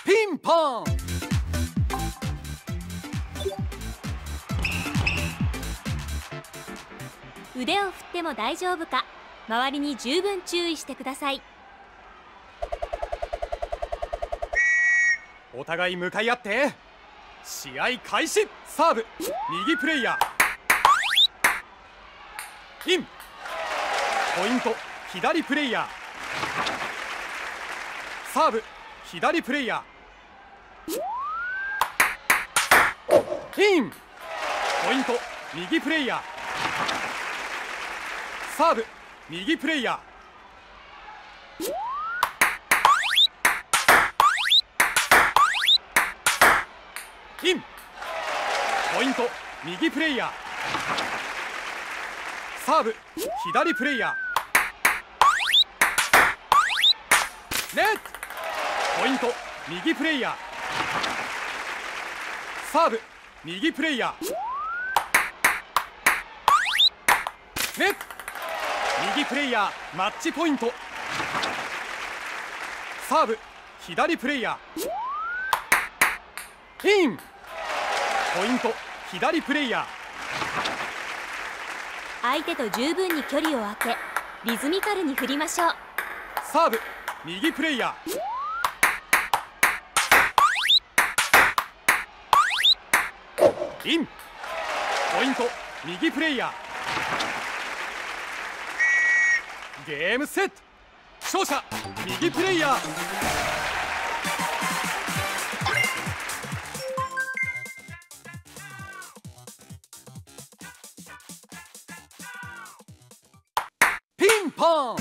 ピンポン。 腕を振っても大丈夫か、周りに十分注意してください。 お互い向かい合って試合開始。サーブ右プレイヤーイン。ポイント左プレイヤー。サーブ左プレイヤーイン。ポイント右プレイヤー。サーブ右プレイヤーイン。ポイント右プレイヤー。サーブ左プレイヤー。ネット。ポイント右プレイヤー。サーブ右プレイヤー。ネット。右プレイヤーマッチポイント。サーブ左プレイヤー。イン。ポイント左プレイヤー。 相手と十分に距離を空け、リズミカルに振りましょう。 サーブ右プレイヤー。イン。ポイント右プレイヤー。ゲームセット。勝者右プレイヤー。ピンポン。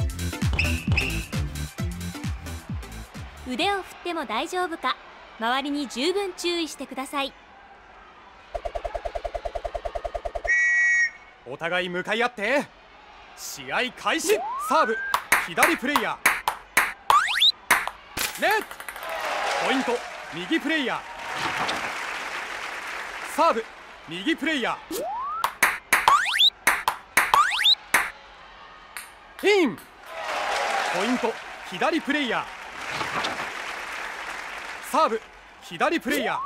腕を振っても大丈夫か、周りに十分注意してください。 お互い向かい合って試合開始。サーブ左プレイヤー。ネット。ポイント右プレイヤー。サーブ右プレイヤー。イン。ポイント左プレイヤー。サーブ左プレイヤ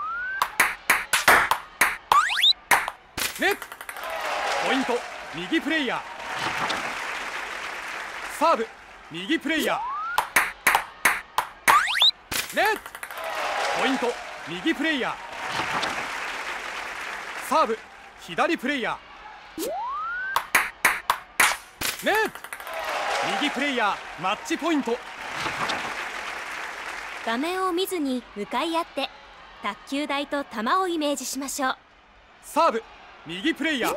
ー。ネット。ポイント右プレイヤー。サーブ右プレイヤー。ネット。ポイント右プレイヤー。サーブ左プレイヤー。ネット。右プレイヤーマッチポイント。 画面を見ずに向かい合って、卓球台と球をイメージしましょう。 サーブ右プレイヤー。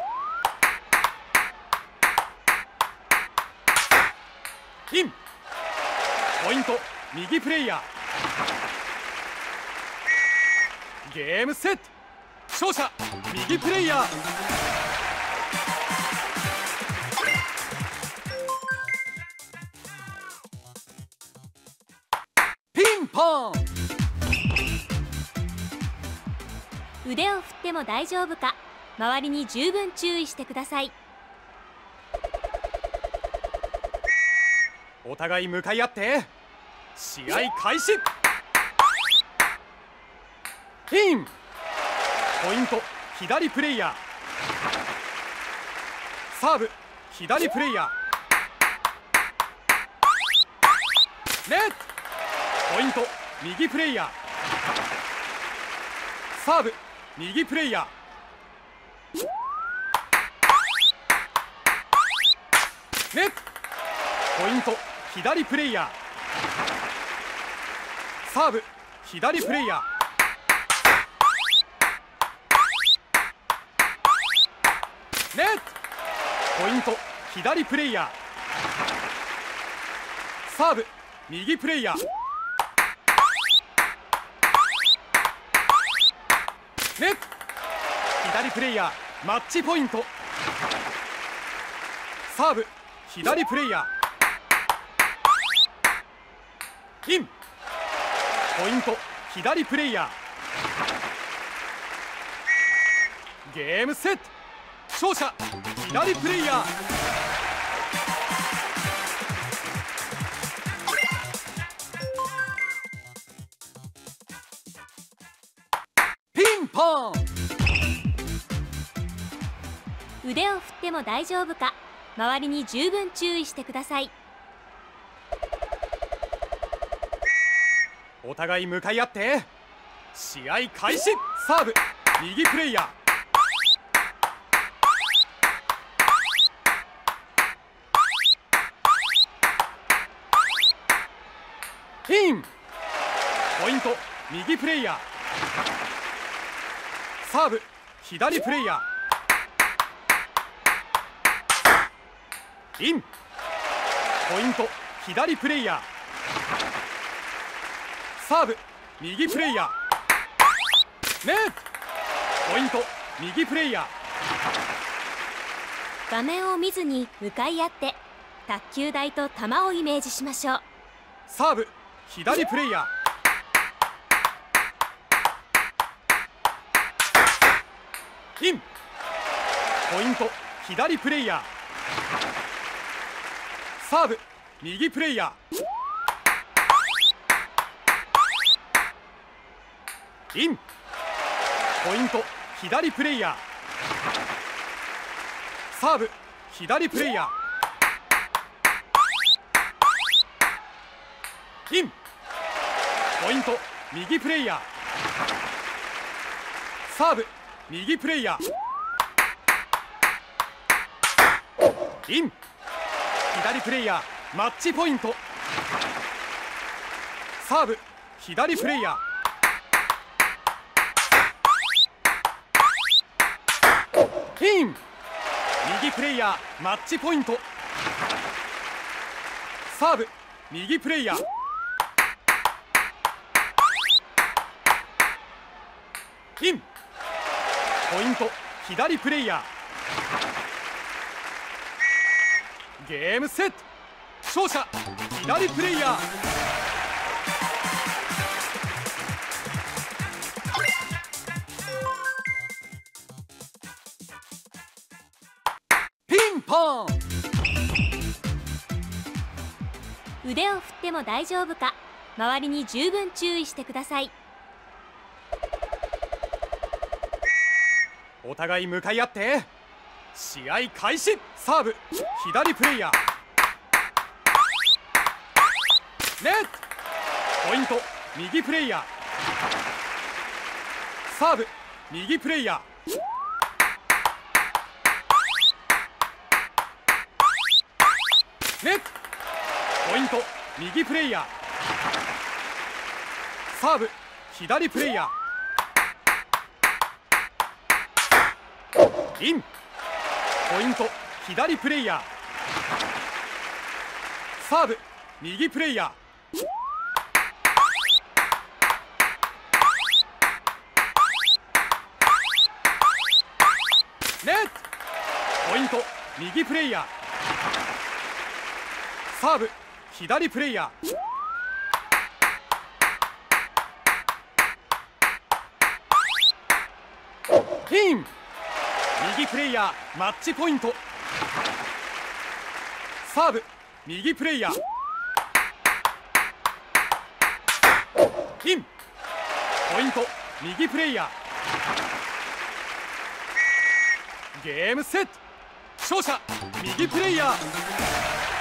イン。ポイント右プレイヤー。ゲームセット。勝者右プレイヤー。ピンポン。 腕を振っても大丈夫か、周りに十分注意してください。 お互い向かい合って試合開始。イン。ポイント左プレイヤー。サーブ左プレイヤー。ネット。ポイント右プレイヤー。サーブ右プレイヤー。ネット。ポイント左プレイヤー。サーブ左プレイヤー。ネット。ポイント左プレイヤー。サーブ右プレイヤー。ネット。左プレイヤーマッチポイント。サーブ左プレイヤー。イン。ポイント左プレイヤー。ゲームセット。勝者左プレイヤー。 ポン。 腕を振っても大丈夫か、周りに十分注意してください。 お互い向かい合って試合開始。サーブ右プレイヤーイン。ポイント右プレイヤー。サーブ左プレイヤーイン。ポイント左プレイヤー。サーブ右プレイヤー。ネット。ポイント右プレイヤー。 画面を見ずに向かい合って卓球台と球をイメージしましょう。 サーブ左プレイヤー。イン。ポイント左プレイヤー。サーブ右プレイヤー。イン。ポイント左プレイヤー。サーブ左プレイヤー。イン。ポイント右プレイヤー。サーブ右プレイヤー。イン。左プレイヤーマッチポイント。サーブ左プレイヤー。イン。右プレイヤーマッチポイント。サーブ右プレイヤー。イン。ポイント左プレイヤー。ゲームセット。勝者左プレイヤー。ピンポン。 腕を振っても大丈夫か、周りに十分注意してください。 お互い向かい合って試合開始。サーブ左プレイヤー。ネット。ポイント右プレイヤー。サーブ右プレイヤー。ネット。ポイント右プレイヤー。サーブ左プレイヤー。イン。ポイント左プレイヤー。サーブ右プレイヤー。ネット。ポイント右プレイヤー。サーブ左プレイヤー。イン。右プレイヤーマッチポイント。サーブ右プレイヤー。イン。ポイント右プレイヤー。ゲームセット。勝者右プレイヤー。